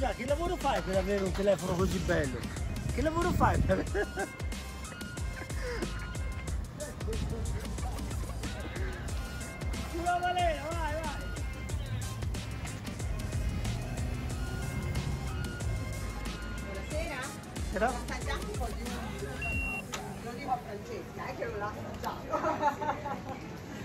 Scusa, che lavoro fai per avere un telefono così bello? Che lavoro fai per... Sulla balena, vai, vai! Buonasera. Però... Assaggiamo un po' di... Lo dico a Francesca, che non l'ha assaggiato.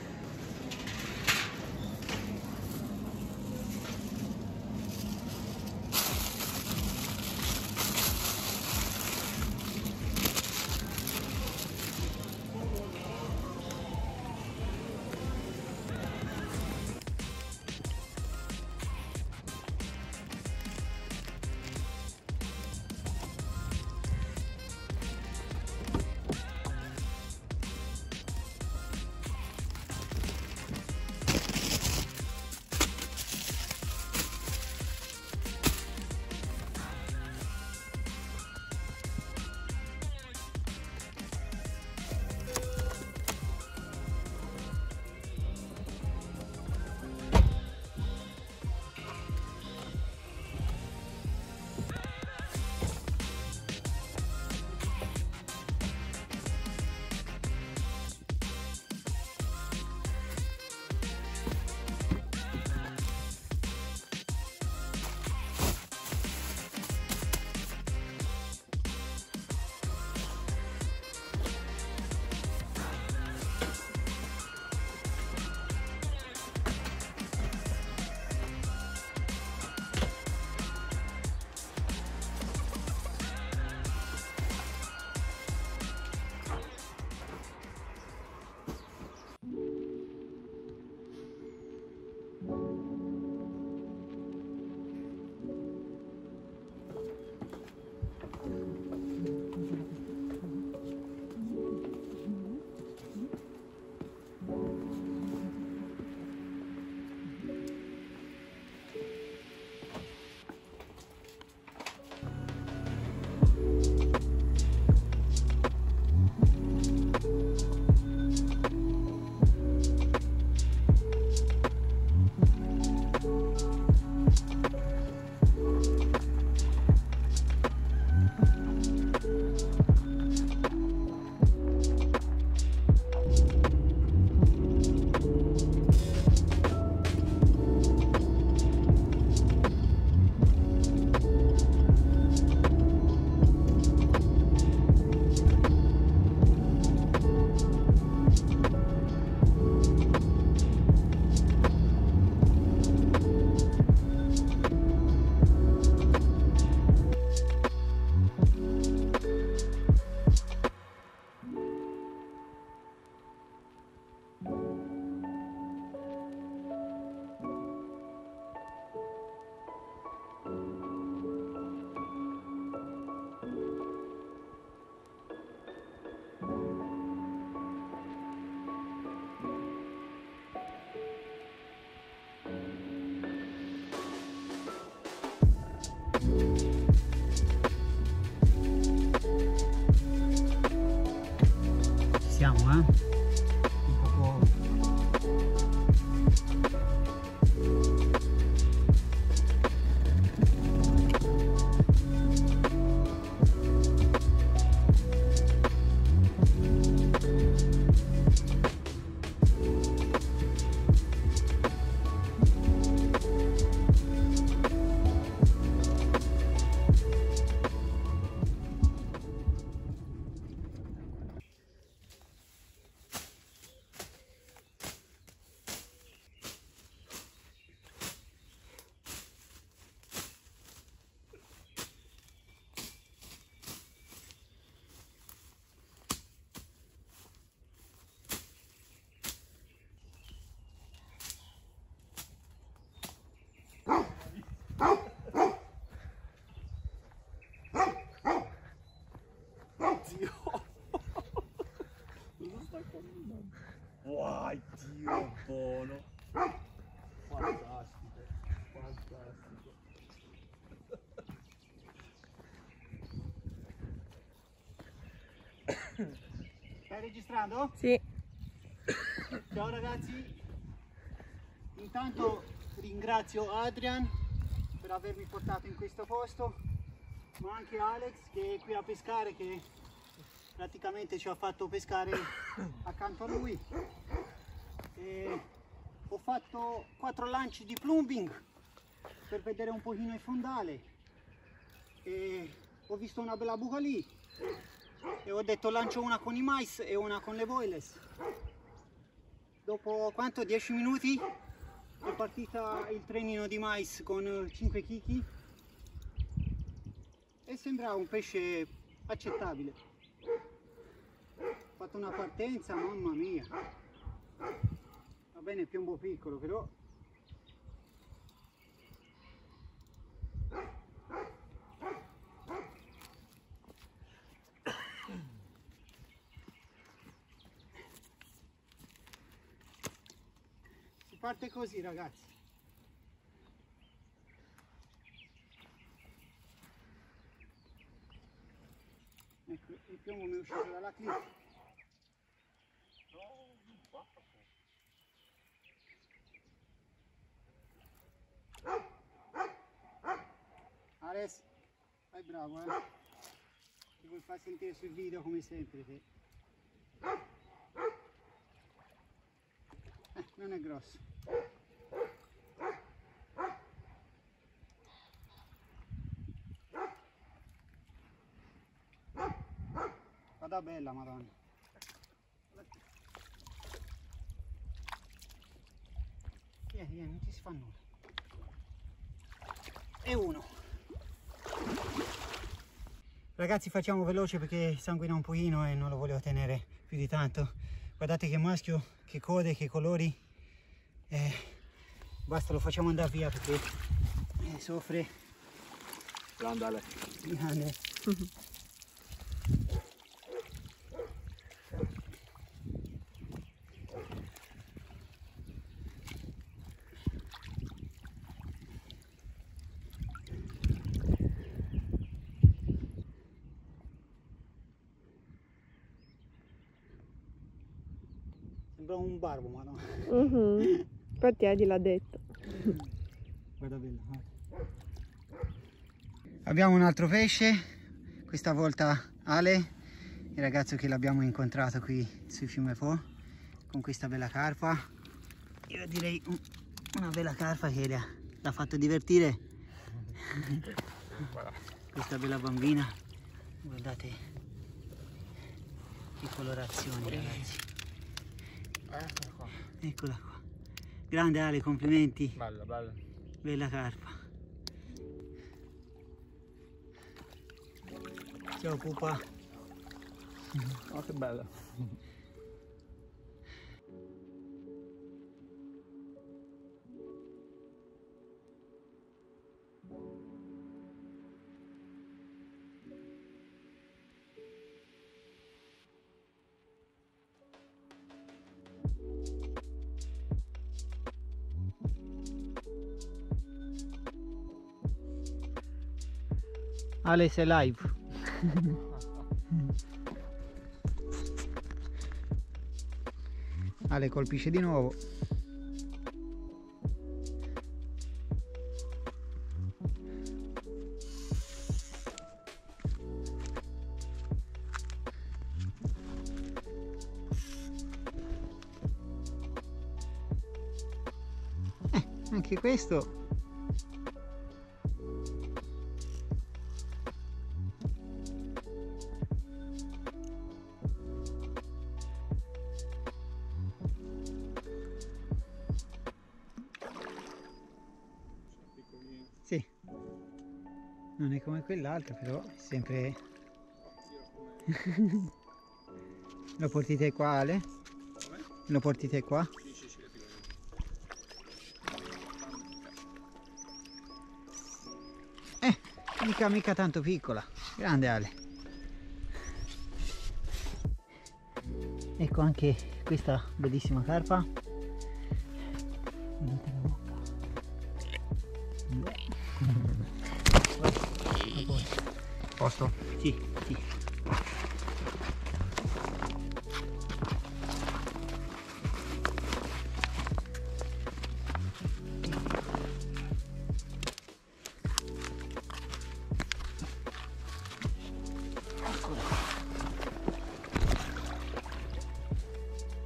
Siamo, un poco... Dio! Cosa sta camminando? Wow, Dio, buono! Fantastico, fantastico. Stai registrando? Sì. Ciao ragazzi, intanto ringrazio Adrian per avermi portato in questo posto, ma anche Alex che è qui a pescare, che praticamente ci ha fatto pescare accanto a lui. E ho fatto 4 lanci di plumbing per vedere un pochino il fondale e ho visto una bella buca lì e ho detto lancio una con i mais e una con le boilers. Dopo quanto? 10 minuti è partita il trenino di mais con 5 chicchi e sembrava un pesce accettabile. Ho fatto una partenza, mamma mia, va bene, piombo piccolo però. Si parte così, ragazzi. Ecco, il piombo mi è uscito dalla clip. Ares, fai bravo, ti vuoi far sentire sul video come sempre te. Non è grosso. Vada bella, madonna. Non ti si fa nulla. E uno. Ragazzi, facciamo veloce perché sanguina un pochino e non lo volevo tenere più di tanto. Guardate che maschio, che code, che colori. Basta, lo facciamo andare via perché soffre. Grande. Grande. Sembra un barbo, madonna. Infatti Edi l'ha detto. Guarda bello. Abbiamo un altro pesce, questa volta Ale, il ragazzo che l'abbiamo incontrato qui sul fiume Po, con questa bella carpa. Io direi una bella carpa che l'ha fatto divertire. Questa bella bambina, guardate che colorazioni, ragazzi. Eccola qua. Grande Ale, complimenti. Bella, bella. Bella carpa. Ciao pupa. Oh, che bella. Ale sei live. Ale colpisce di nuovo. Anche questo sì, non è come quell'altro, però è sempre. Lo porti te qua, Ale? Lo porti te qua? Mica tanto piccola. Grande Ale. Ecco anche questa bellissima carpa. Guardate la bocca. Posto? Sì, sì.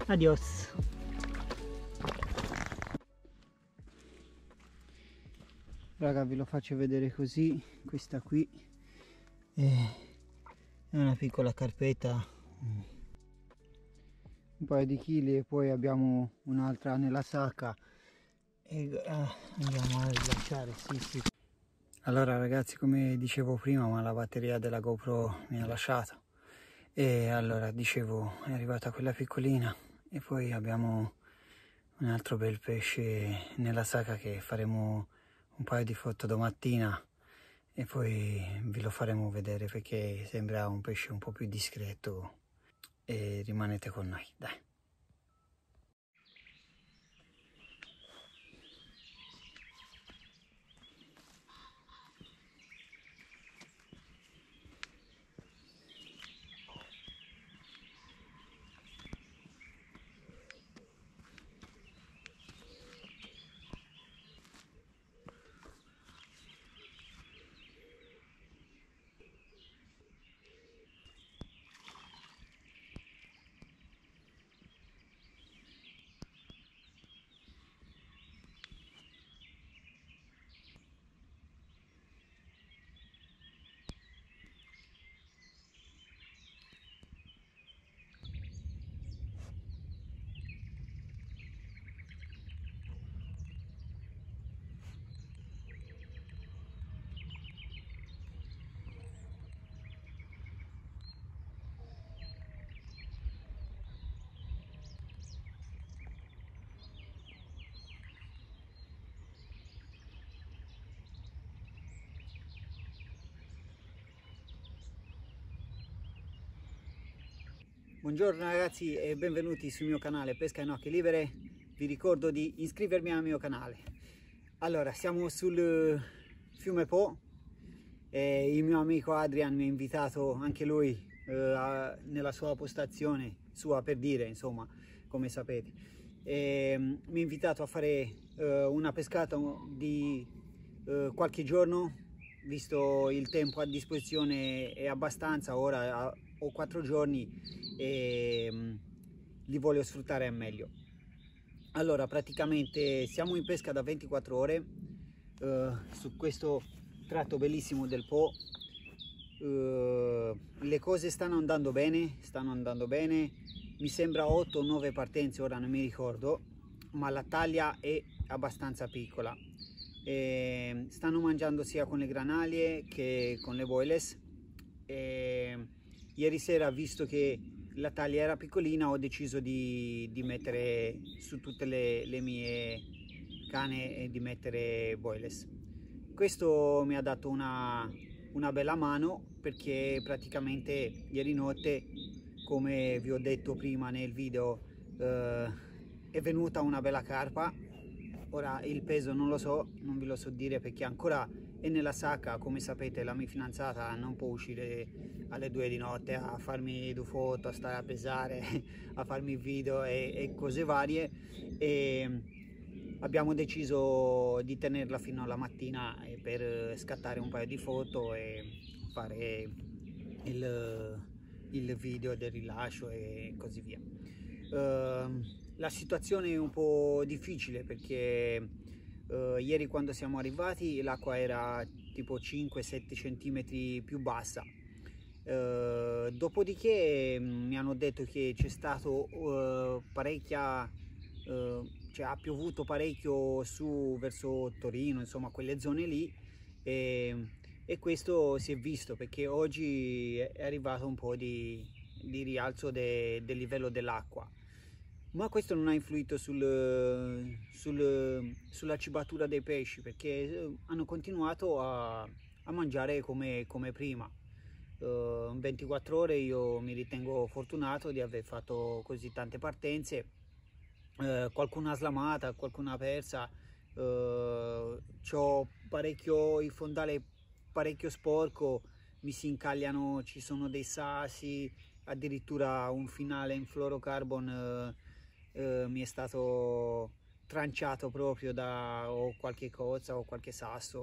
Adios. Raga, ve lo faccio vedere così. Questa qui è una piccola carpetta, un paio di chili, e poi abbiamo un'altra nella sacca e andiamo a rilasciare. Sì. Allora ragazzi, come dicevo prima, ma la batteria della GoPro mi ha lasciato, e allora dicevo, è arrivata quella piccolina e poi abbiamo un altro bel pesce nella sacca che faremo un paio di foto domattina e poi ve lo faremo vedere, perché sembra un pesce un po' più discreto, e rimanete con noi, dai. Buongiorno ragazzi e benvenuti sul mio canale Pesca in Acque Libere. Vi ricordo di iscrivermi al mio canale. Allora, siamo sul fiume Po e il mio amico Adrian mi ha invitato anche lui nella sua postazione, sua per dire, insomma, come sapete. Mi ha invitato a fare una pescata di qualche giorno, visto il tempo a disposizione è abbastanza, ora ho 4 giorni e li voglio sfruttare al meglio. Allora, praticamente siamo in pesca da 24 ore su questo tratto bellissimo del Po. Le cose stanno andando bene, mi sembra 8 o 9 partenze, ora non mi ricordo, ma la taglia è abbastanza piccola. Stanno mangiando sia con le granalie che con le boilers. Ieri sera, visto che la taglia era piccolina, ho deciso di mettere su tutte le mie cane e di mettere boilers. Questo mi ha dato una bella mano, perché praticamente ieri notte, come vi ho detto prima nel video, è venuta una bella carpa. Ora il peso non lo so, non ve lo so dire perché ancora è nella sacca. Come sapete, la mia fidanzata non può uscire alle 2 di notte a farmi 2 foto, a stare a pesare, a farmi video e cose varie, e abbiamo deciso di tenerla fino alla mattina per scattare un paio di foto e fare il video del rilascio e così via. La situazione è un po' difficile perché ieri, quando siamo arrivati, l'acqua era tipo 5-7 cm più bassa. Dopodiché mi hanno detto che c'è stato cioè ha piovuto parecchio su verso Torino, insomma quelle zone lì, e questo si è visto perché oggi è arrivato un po' di rialzo del livello dell'acqua. Ma questo non ha influito sulla cibatura dei pesci, perché hanno continuato a mangiare come prima. In 24 ore io mi ritengo fortunato di aver fatto così tante partenze, qualcuna slamata, qualcuna persa, c'ho parecchio, il fondale parecchio sporco, mi si incagliano, ci sono dei sassi, addirittura un finale in fluorocarbon mi è stato tranciato proprio da o qualche cozza o qualche sasso,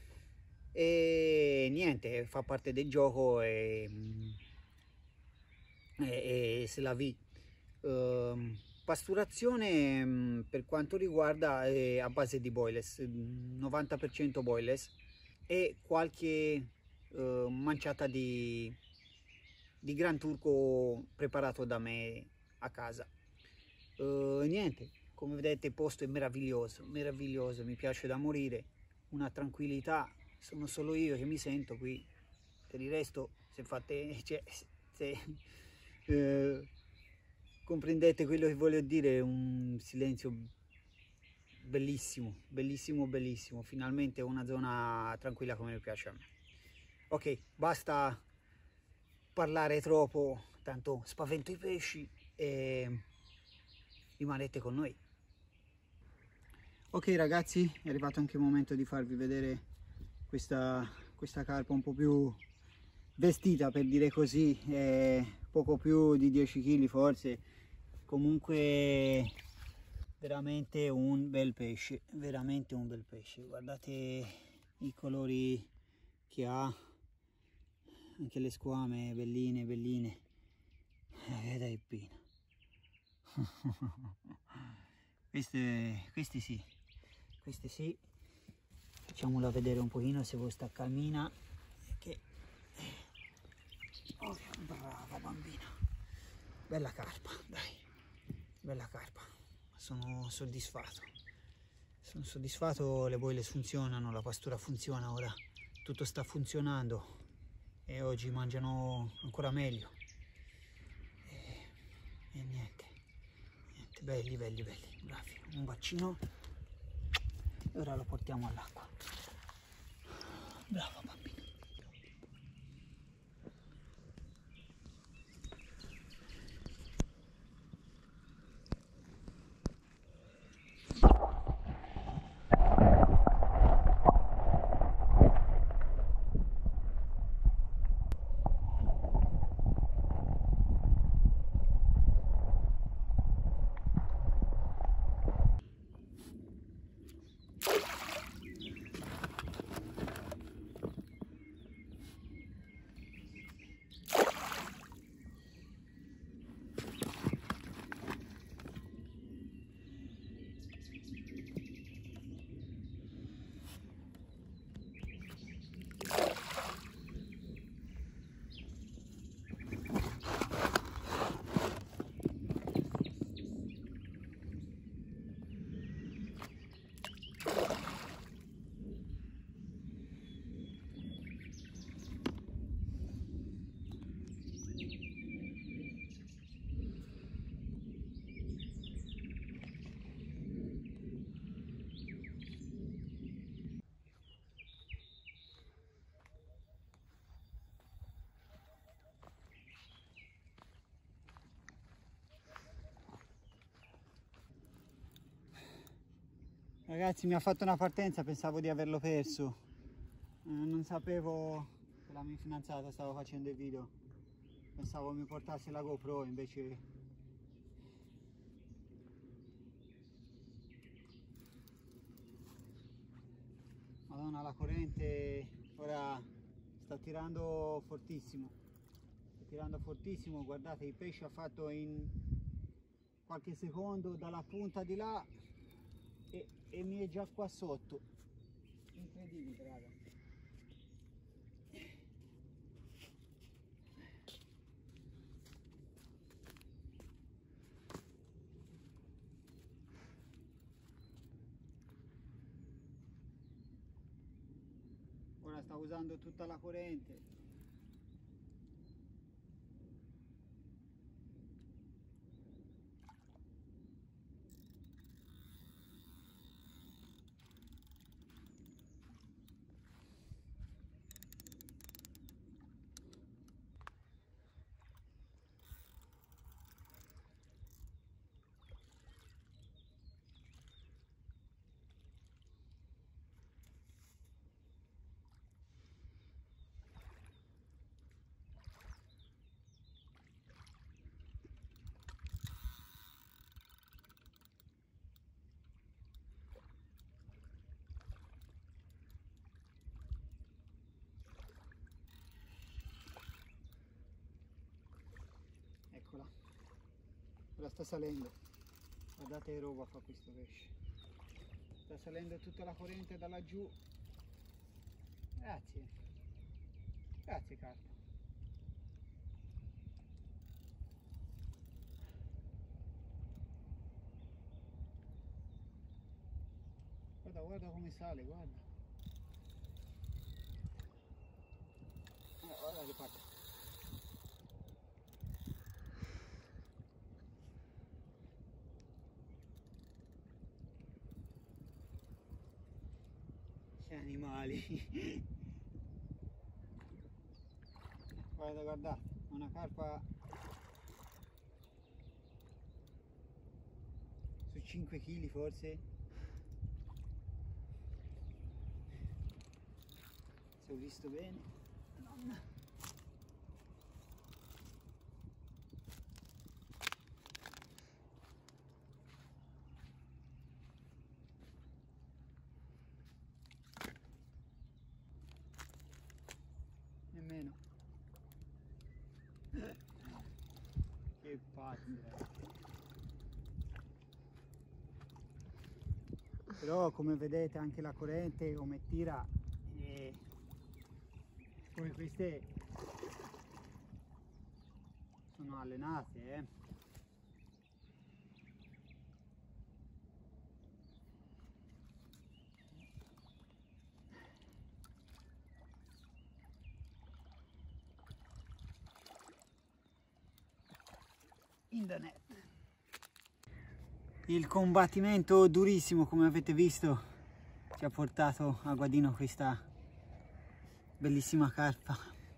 e niente, fa parte del gioco e se la vi. Pasturazione per quanto riguarda è a base di broilers, 90% broilers e qualche manciata di gran turco preparato da me a casa. Niente, come vedete il posto è meraviglioso, meraviglioso, mi piace da morire, una tranquillità, sono solo io che mi sento qui, per il resto se fate, cioè, se comprendete quello che voglio dire, è un silenzio bellissimo, bellissimo, bellissimo, finalmente una zona tranquilla come mi piace a me. Ok, basta parlare troppo, tanto spavento i pesci e rimanete con noi. Ok ragazzi, è arrivato anche il momento di farvi vedere questa carpa un po' più vestita, per dire così, poco più di 10 kg forse, comunque veramente un bel pesce, veramente un bel pesce. Guardate i colori che ha, anche le squame belline belline, dai Pino. questi sì, facciamola vedere un pochino se vuoi sta calmina, che oh, brava bambina, bella carpa, dai, bella carpa, sono soddisfatto, le boiles funzionano, la pastura funziona, ora tutto sta funzionando e oggi mangiano ancora meglio e niente, belli, bravi, un bacino e ora lo portiamo all'acqua. Brava bambina. Ragazzi, mi ha fatto una partenza, pensavo di averlo perso, non sapevo che la mia fidanzata stava facendo il video, pensavo mi portasse la GoPro, invece Madonna, la corrente ora sta tirando fortissimo, guardate il pesce ha fatto in qualche secondo dalla punta di là e mi è già qua sotto, incredibile raga. Ora sta usando tutta la corrente. Eccola, ora sta salendo. Guardate che roba fa questo pesce. Sta salendo tutta la corrente da laggiù. Grazie. Grazie carpa. Guarda, guarda come sale, guarda. Guarda che parte. Che animali. Guarda, guarda, una carpa su 5 kg forse. Se ho visto bene. Madonna. Nemmeno. Che pazzo. Però come vedete anche la corrente come tira, poi queste sono allenate, in the net. Il combattimento durissimo, come avete visto, ci ha portato a Guadino questa bellissima carpa.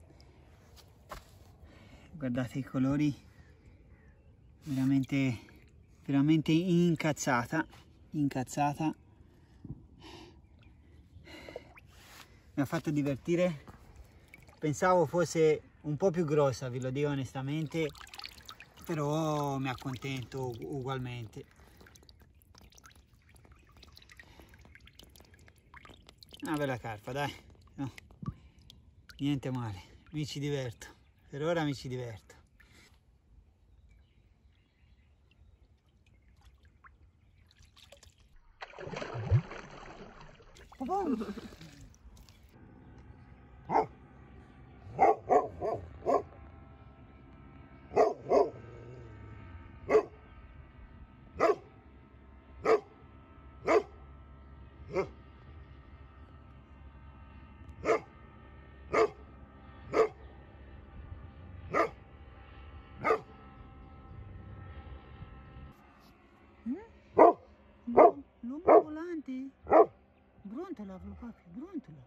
Guardate i colori, veramente incazzata. Mi ha fatto divertire. Pensavo fosse un po' più grossa, ve lo dico onestamente, però mi accontento ugualmente. Una bella carpa, dai, no, niente male, mi ci diverto, per ora mi ci diverto. L'uomo volante? Brontola, papà, brontola.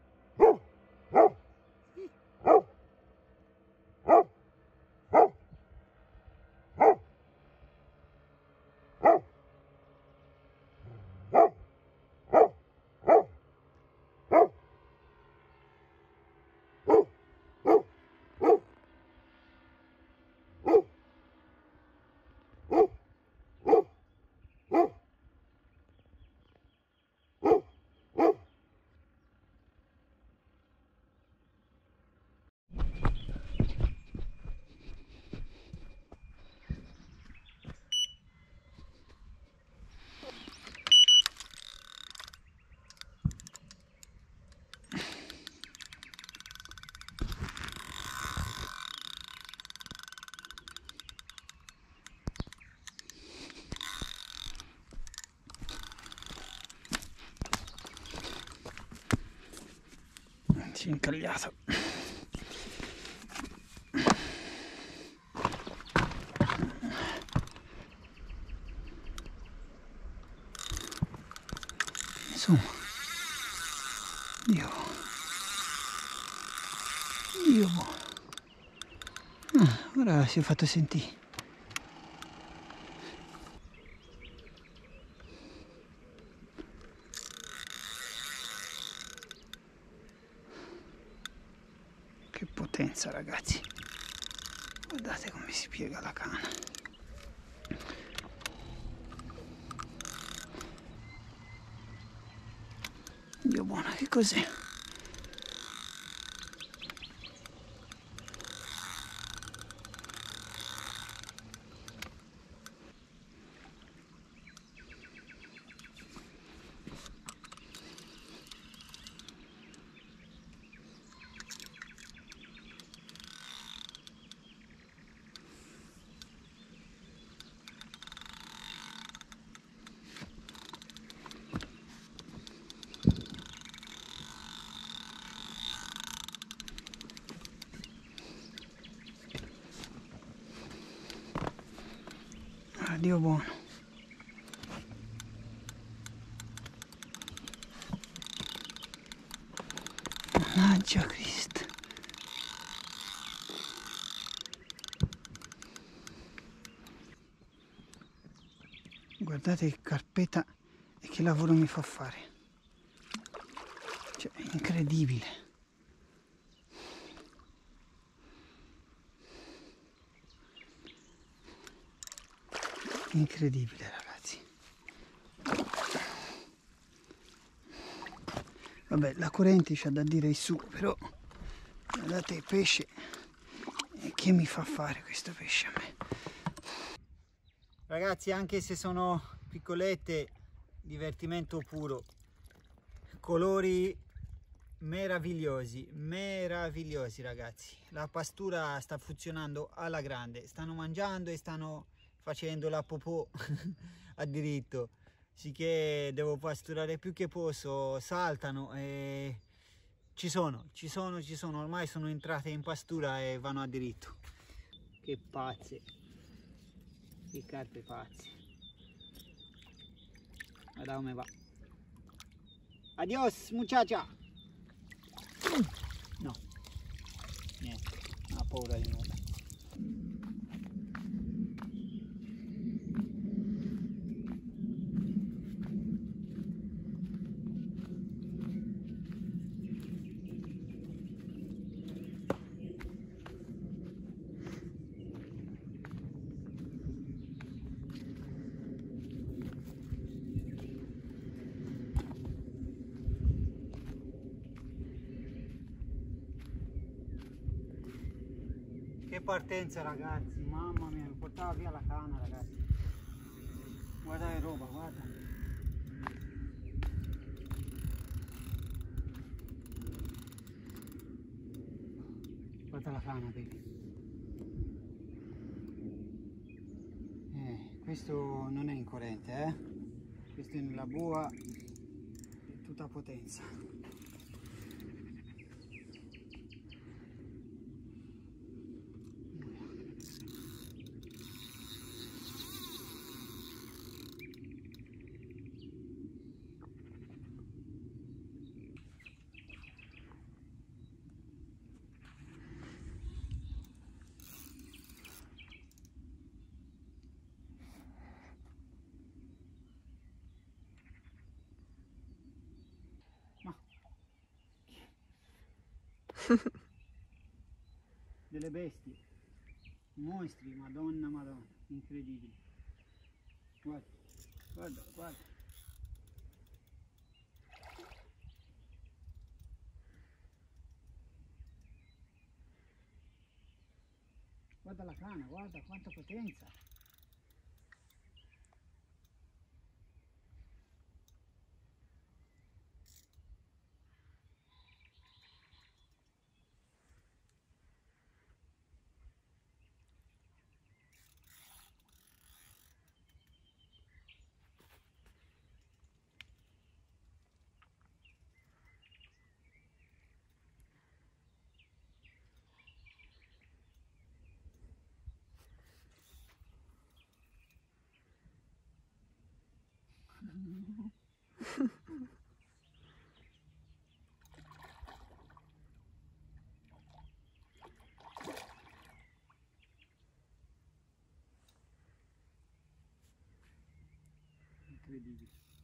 Sì. Si è incagliato. Insomma, Dio ora si è fatto sentire. Che potenza, ragazzi, guardate come si piega la canna. Dio buono, che cos'è? Dio buono. Mannaggia Cristo. Guardate che carpetta e che lavoro mi fa fare. Cioè, è incredibile. Incredibile, ragazzi. Vabbè, la corrente c'ha da dire il suo, però guardate il pesce. Che mi fa fare questo pesce a me? Ragazzi, anche se sono piccolette, divertimento puro. Colori meravigliosi, meravigliosi, ragazzi. La pastura sta funzionando alla grande. Stanno mangiando e stanno facendo la popò a diritto. Sicché devo pasturare più che posso. Saltano e ci sono. Ormai sono entrate in pastura e vanno a diritto. Che pazze. Che carpe pazze. Guarda come va. Adios muchacha. No, niente, non ha paura di nulla. Che partenza, ragazzi, mamma mia, mi portava via la canna, ragazzi. Guarda che roba, guarda. Guarda la canna, baby. Questo non è in corrente, questo è nella boa di tutta potenza. Delle bestie, mostri, madonna, incredibili. Guarda, guarda, guarda. Guarda la canna, guarda quanta potenza. Incredibile.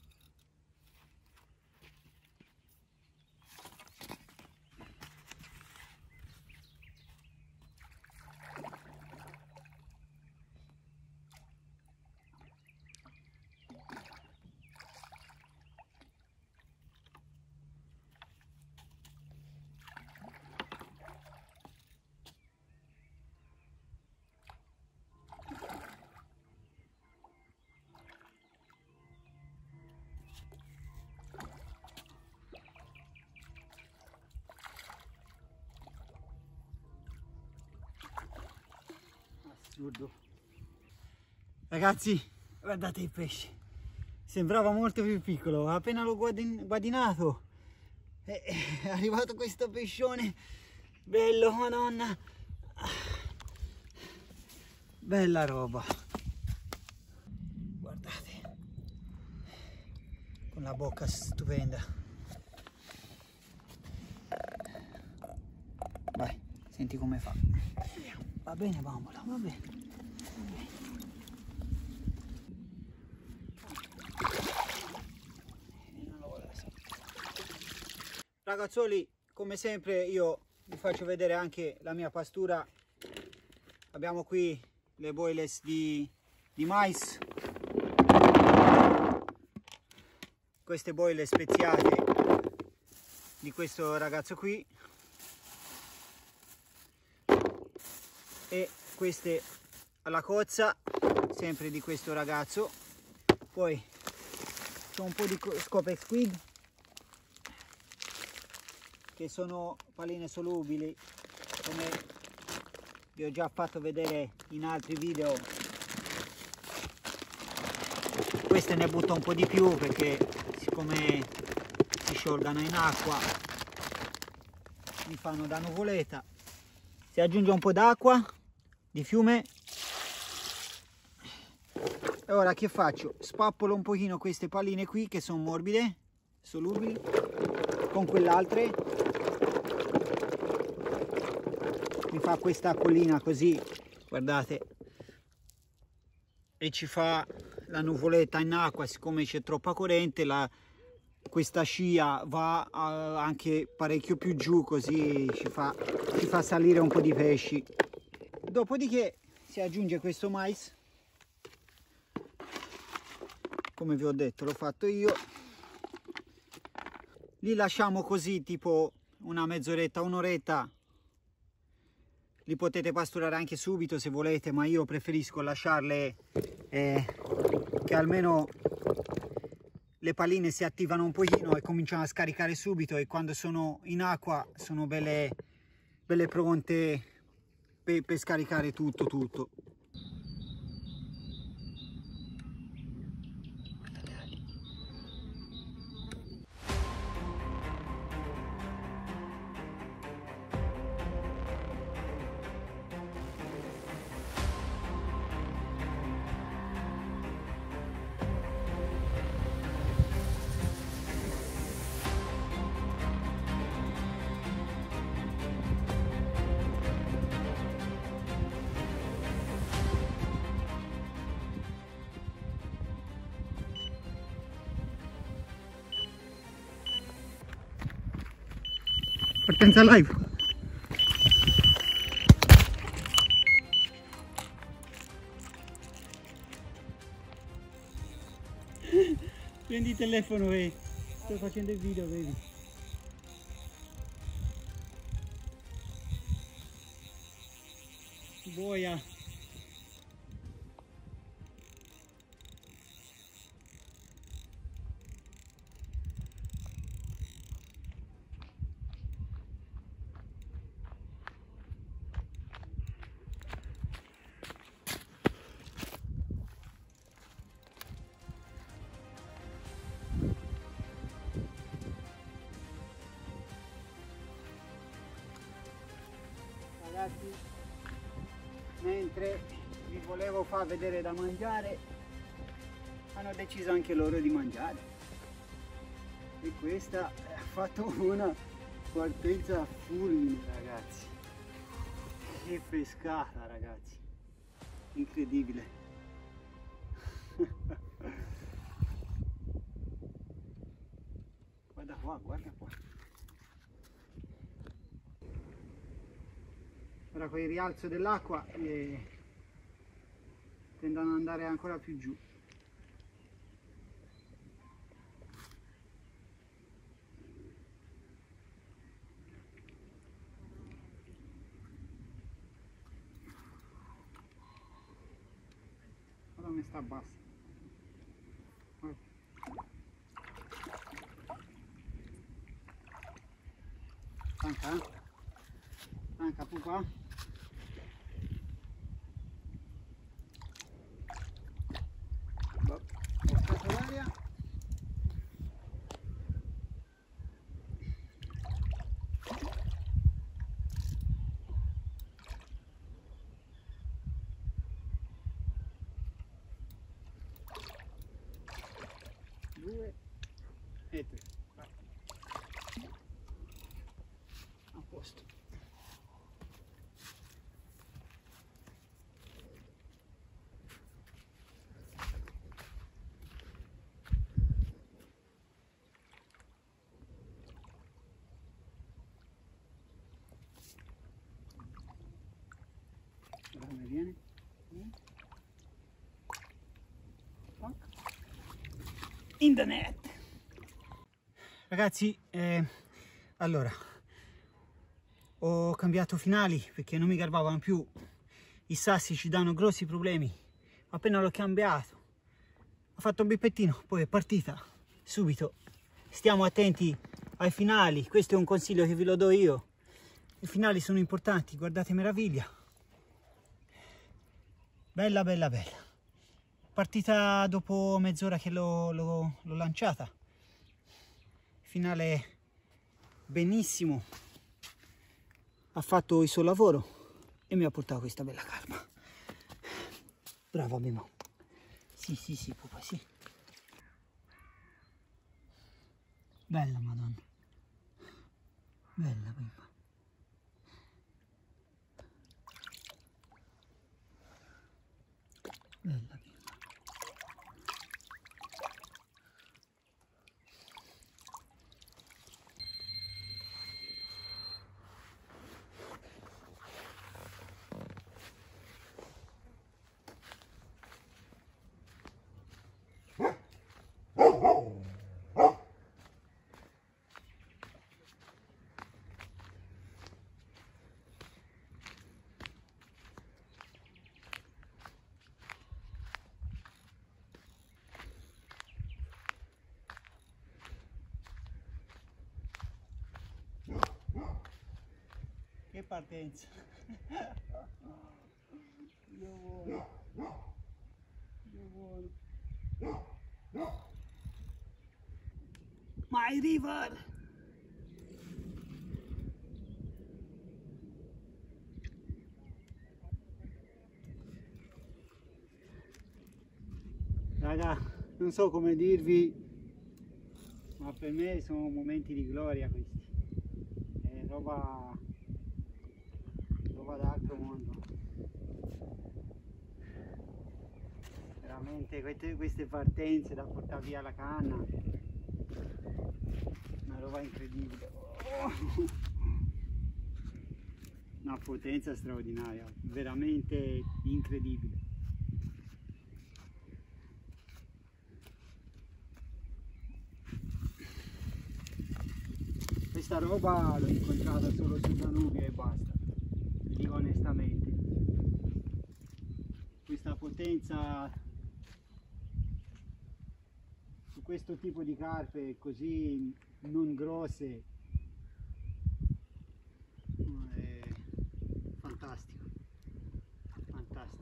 Assurdo. Ragazzi, guardate il pesce. Sembrava molto più piccolo. Appena l'ho guadinato è arrivato questo pescione bello, madonna. Bella roba. una bocca stupenda. Vai, senti come fa. Va bene bambola, va bene. Ragazzoli, come sempre io vi faccio vedere anche la mia pastura. Abbiamo qui le boiles di mais, queste boile speziate di questo ragazzo qui e queste alla cozza sempre di questo ragazzo. Poi c'è un po' di Scopex Squid, che sono palline solubili, come vi ho già fatto vedere in altri video. Queste ne butto un po' di più perché siccome si sciolgano in acqua mi fanno da nuvoletta. Si aggiunge un po' d'acqua di fiume e ora che faccio? Spappolo un pochino queste palline qui che sono morbide, solubili, con quell'altre. Mi fa questa acquolina così, guardate, e ci fa la nuvoletta in acqua. Siccome c'è troppa corrente, questa scia va anche parecchio più giù, così ci fa salire un po' di pesci. Dopodiché si aggiunge questo mais, come vi ho detto, l'ho fatto io. Li lasciamo così tipo una mezz'oretta, un'oretta. Li potete pasturare anche subito se volete, ma io preferisco lasciarle che almeno le palline si attivano un pochino e cominciano a scaricare subito, e quando sono in acqua sono belle pronte per scaricare tutto. Partenza live. Prendi il telefono e sto facendo il video, vedi. Boia. Ragazzi, mentre vi volevo far vedere da mangiare, hanno deciso anche loro di mangiare, e questa ha fatto una partenza a fulmine, ragazzi. Che pescata, ragazzi, incredibile. Guarda qua, guarda qua. Ora con il rialzo dell'acqua tendono ad andare ancora più giù. Ora mi sta bassa. Stanca, stanca pupa. L'aria. Due. in the net. Ragazzi, allora ho cambiato finali perché non mi garbavano più, i sassi ci danno grossi problemi. Appena l'ho cambiato ho fatto un bippettino, poi è partita subito. Stiamo attenti ai finali, questo è un consiglio che ve lo do io. I finali sono importanti, guardate meraviglia, bella bella bella. Partita dopo mezz'ora che l'ho lanciata, finale benissimo, ha fatto il suo lavoro e mi ha portato questa bella carpa. Brava Mimo. Sì sì sì papà, sì. Bella madonna, bella Mimo. Bella. Che partenza! Io volo. My river! Raga, non so come dirvi, ma per me sono momenti di gloria questi. È roba d'altro mondo. Veramente queste partenze da portare via la canna, una roba incredibile. Oh! Una potenza straordinaria, veramente incredibile. Questa roba l'ho incontrata solo sul Danubio e basta, vi dico onestamente. Questa potenza su questo tipo di carpe così non grosse è fantastico, fantastico.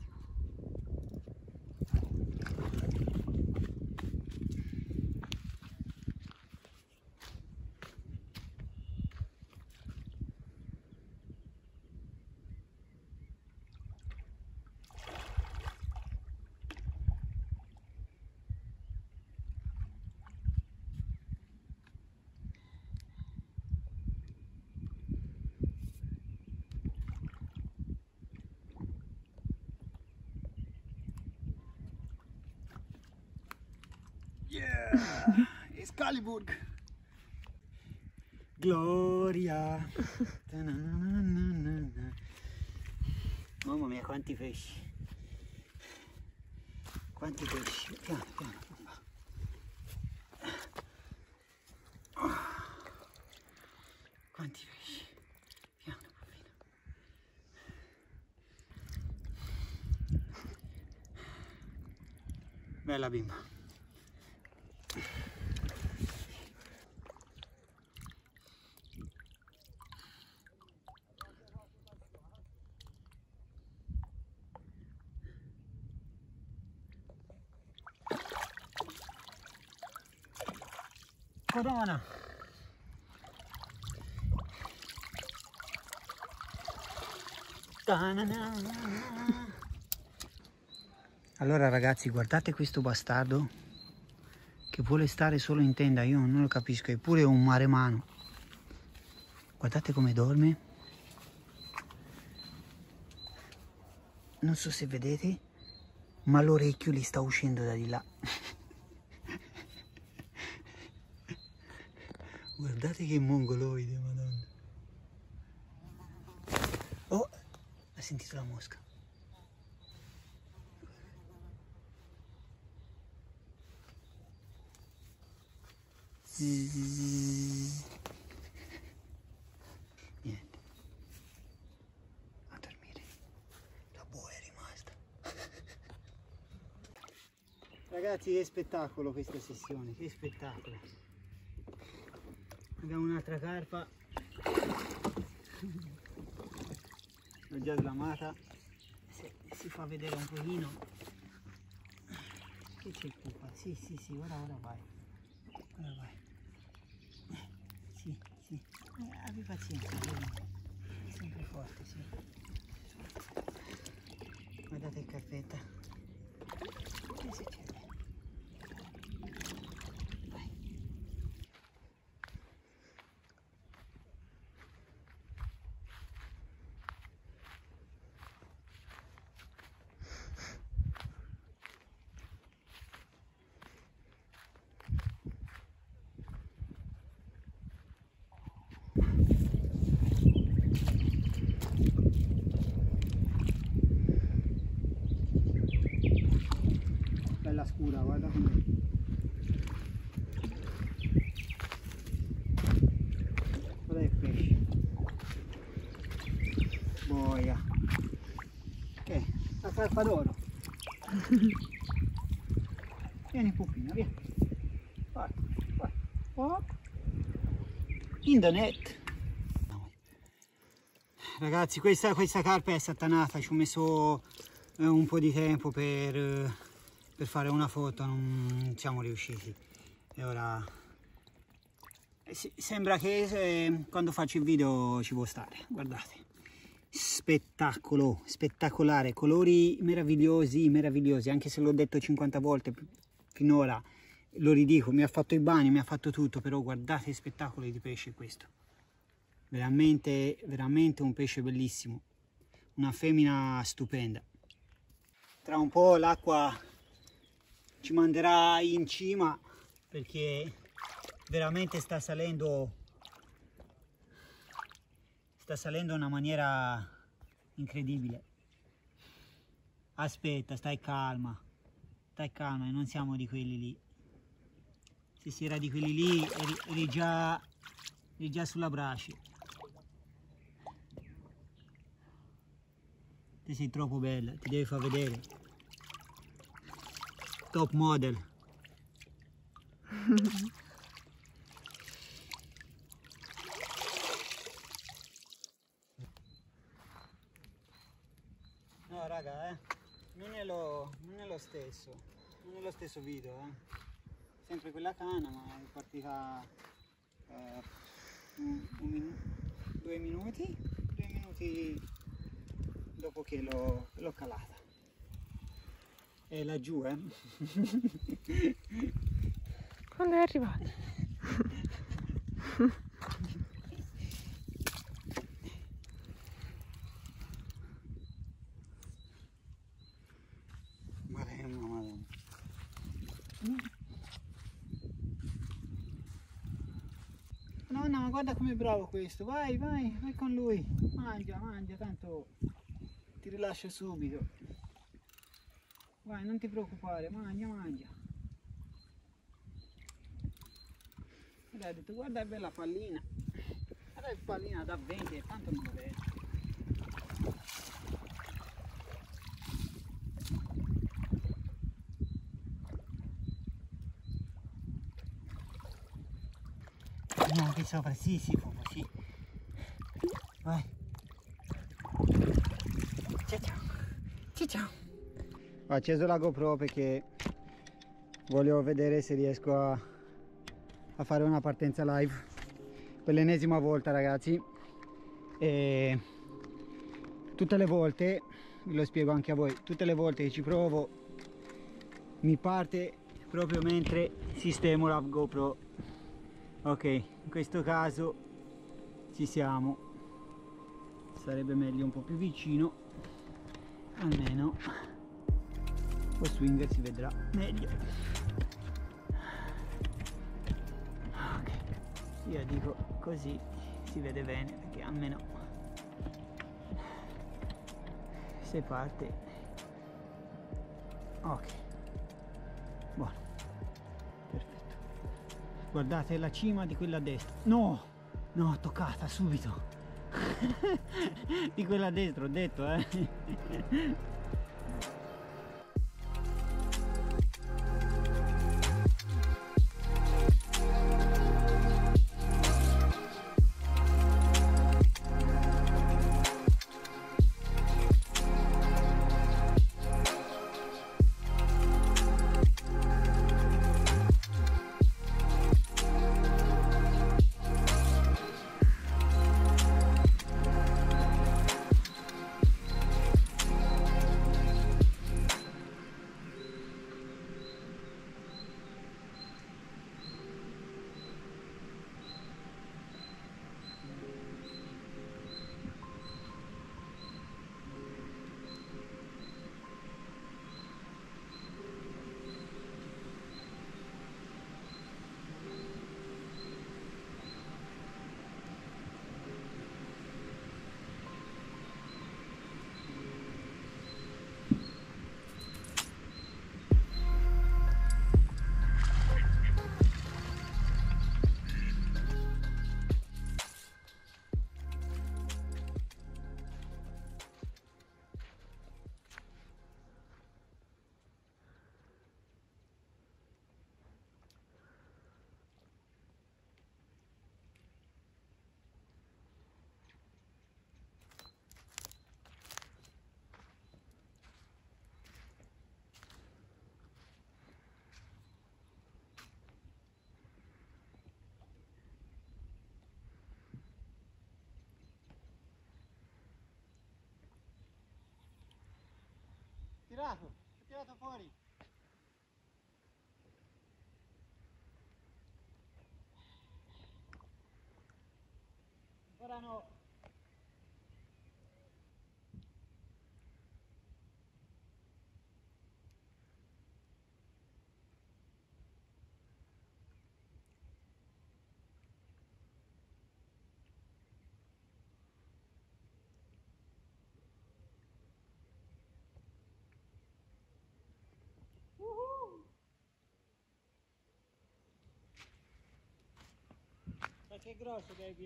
Yeah, Excalibur. Gloria. Mamma mia, quanti pesci. Quanti pesci. Piano, piano, papà. Quanti pesci. Piano, papino. Bella bimba. Corona. Allora ragazzi, guardate questo bastardo che vuole stare solo in tenda, io non lo capisco, eppure è un maremano. Guardate come dorme. Non so se vedete, ma l'orecchio gli sta uscendo da di là. Guardate che mongoloide, madonna. Oh, ha sentito la mosca. Niente. A dormire. La boa è rimasta. Ragazzi, che spettacolo questa sessione, che spettacolo. Abbiamo un'altra carpa. L'ho già slamata. Se si fa vedere un pochino. Che c'è qui qua? Sì, ora vai. Ora vai. Sì. Abbi pazienza, è sempre forte, sì. Guardate il carpetta. Che succede? Vai. Bella scura, guarda com'è. Guarda il pesce. Boia. Che? La carpa d'oro. Vieni pupina, vieni. Vai. Oh. In the net. Ragazzi, questa carpa è satanata, ci ho messo un po' di tempo per fare una foto, non siamo riusciti. E ora sembra che quando faccio il video ci può stare. Guardate, spettacolo, spettacolare, colori meravigliosi, anche se l'ho detto 50 volte finora, lo ridico, mi ha fatto i bagni, mi ha fatto tutto, però guardate che spettacolo di pesce questo. Veramente un pesce bellissimo, una femmina stupenda. Tra un po' l'acqua ci manderà in cima perché veramente sta salendo in una maniera incredibile. Aspetta, stai calma e non siamo di quelli lì. Se si era di quelli lì eri già sulla brace. Te sei troppo bella, ti devi far vedere. Top model. No raga, non è lo stesso video, sempre quella cana, ma è partita 2 minuti dopo che l'ho calata. E laggiù, Quando è arrivata? Madonna. Nonna, ma guarda com'è bravo questo, vai con lui, mangia, tanto ti rilascio subito. Vai, non ti preoccupare, mangia. E ha detto, guarda che bella pallina. Guarda che pallina da 20 e tanto non lo vedo. Andiamo qui sopra, sì, Fufu, sì. Vai. Ciao. Ho acceso la GoPro perché voglio vedere se riesco a fare una partenza live per l'ennesima volta, ragazzi. E tutte le volte, ve lo spiego anche a voi, tutte le volte che ci provo mi parte proprio mentre sistemo la GoPro. Ok, in questo caso ci siamo. Sarebbe meglio un po' più vicino, almeno lo swinger si vedrà meglio. Ok, io dico così si vede bene perché almeno se parte. Ok, buono, perfetto. Guardate la cima di quella a destra. No, no, toccata subito. Di quella a destra ho detto, tirato fuori. Ora no. Che è grosso, baby,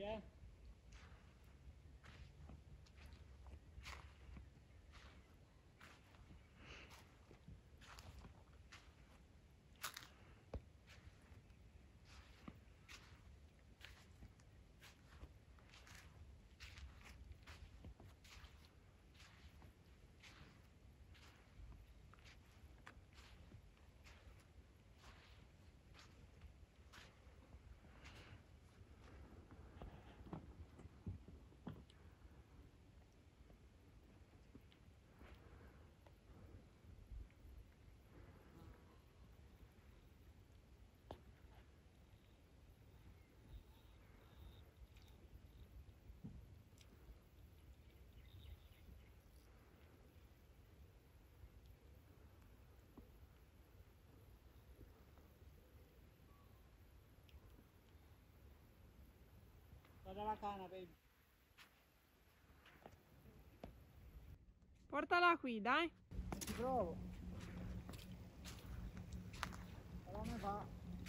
Guarda la canna, baby. Portala qui, dai. Ci provo. Come va?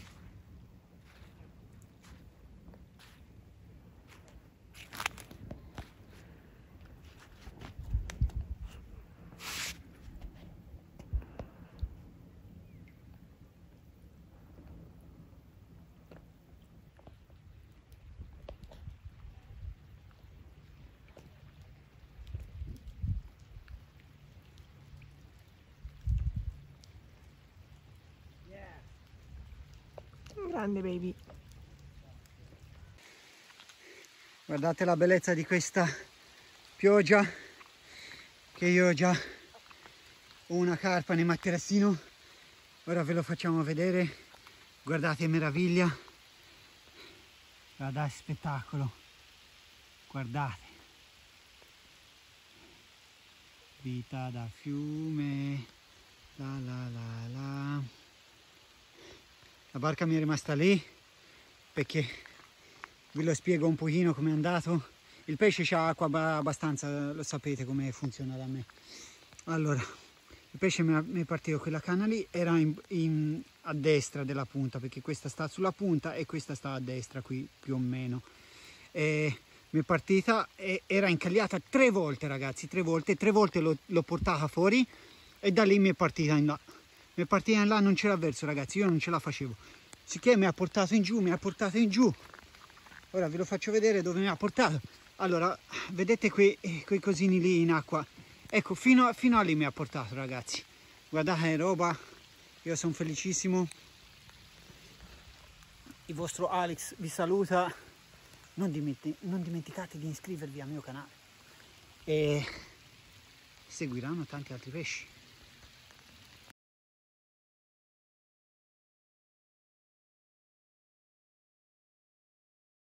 Grande, baby. Guardate la bellezza di questa pioggia, che io ho già una carpa nel materassino. Ora ve lo facciamo vedere. Guardate che meraviglia. Guardate spettacolo. Guardate. Vita da fiume. La la la la. La barca mi è rimasta lì perché vi lo spiego un pochino come è andato. Il pesce c'ha acqua abbastanza, lo sapete come funziona da me. Allora, il pesce mi è partito quella canna lì, era a destra della punta, perché questa sta sulla punta e questa sta a destra qui più o meno. Mi è partita e era incagliata 3 volte, ragazzi, 3 volte l'ho portata fuori e da lì mi è partita in là. Mi è partita in là, non c'era verso, ragazzi, io non ce la facevo. Sicché mi ha portato in giù, Ora ve lo faccio vedere dove mi ha portato. Allora, vedete quei cosini lì in acqua? Ecco, fino a lì mi ha portato, ragazzi. Guardate roba, io sono felicissimo. Il vostro Alex vi saluta. Non dimenticate di iscrivervi al mio canale e seguiranno tanti altri pesci.